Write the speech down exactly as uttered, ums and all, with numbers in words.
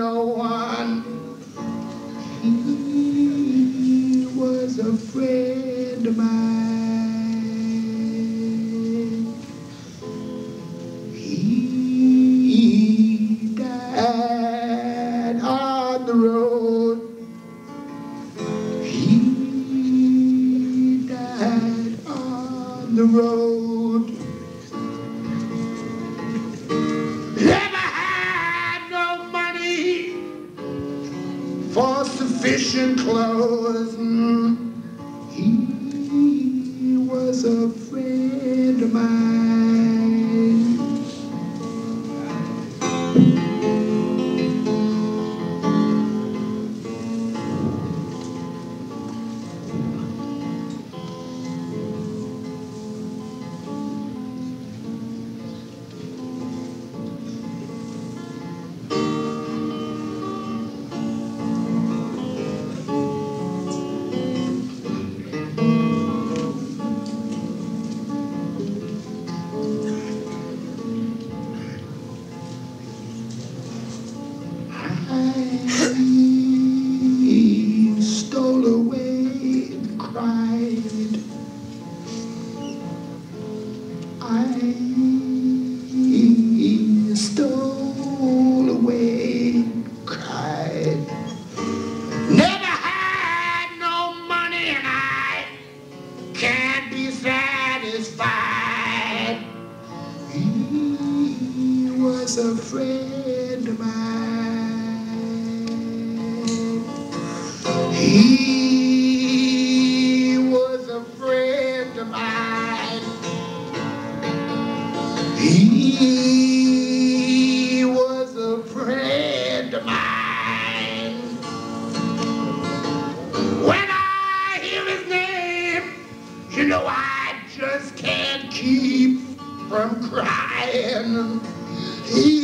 no one. He was a friend of mine. He died on the road. He died on the road. Never had no money for sufficient clothes. He was a friend of mine. I stole away and cried. I stole away and cried. Never had no money and I can't be satisfied. He was a friend of mine. He was a friend of mine. He was a friend of mine. When I hear his name, you know I just can't keep from crying. He